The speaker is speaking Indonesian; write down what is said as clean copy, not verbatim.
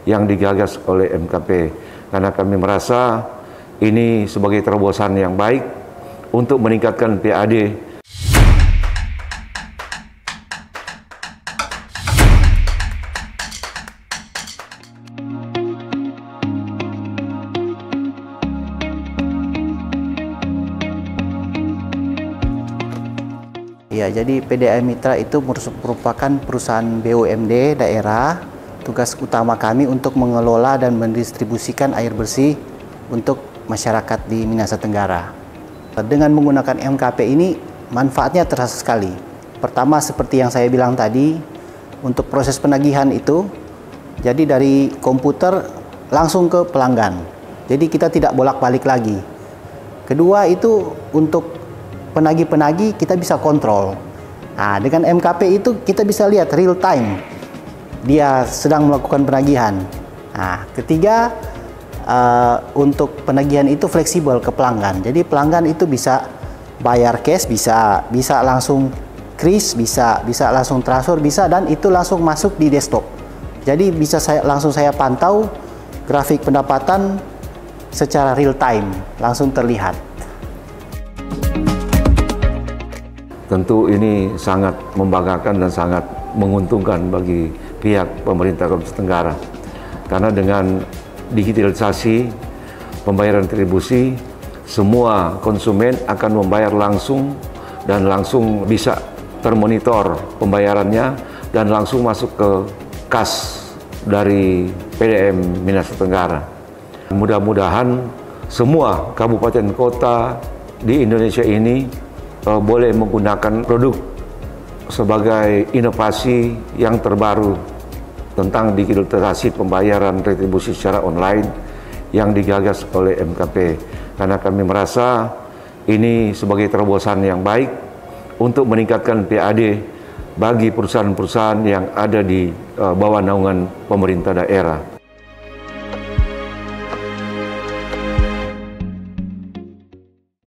yang digagas oleh MKP, karena kami merasa ini sebagai terobosan yang baik untuk meningkatkan PAD. Ya, jadi PDAM Mitra itu merupakan perusahaan BUMD daerah. Tugas utama kami untuk mengelola dan mendistribusikan air bersih untuk masyarakat di Minahasa Tenggara. Dengan menggunakan MKP ini, manfaatnya terasa sekali. Pertama, seperti yang saya bilang tadi, untuk proses penagihan itu, jadi dari komputer langsung ke pelanggan. Jadi kita tidak bolak-balik lagi. Kedua, itu untuk penagih-penagih kita bisa kontrol. Nah, dengan MKP itu kita bisa lihat real time dia sedang melakukan penagihan. Nah, ketiga, untuk penagihan itu fleksibel ke pelanggan. Jadi pelanggan itu bisa bayar cash, bisa langsung kris, bisa langsung transfer, bisa, dan itu langsung masuk di desktop. Jadi bisa langsung saya pantau grafik pendapatan secara real time, langsung terlihat. Tentu ini sangat membanggakan dan sangat menguntungkan bagi pihak pemerintah Kabupaten Tenggara. Karena dengan digitalisasi pembayaran retribusi, semua konsumen akan membayar langsung dan langsung bisa termonitor pembayarannya dan langsung masuk ke kas dari PDAM Minahasa Tenggara. Mudah-mudahan semua kabupaten kota di Indonesia ini boleh menggunakan produk sebagai inovasi yang terbaru tentang digitalisasi pembayaran retribusi secara online yang digagas oleh MKP. Karena kami merasa ini sebagai terobosan yang baik untuk meningkatkan PAD bagi perusahaan-perusahaan yang ada di bawah naungan pemerintah daerah.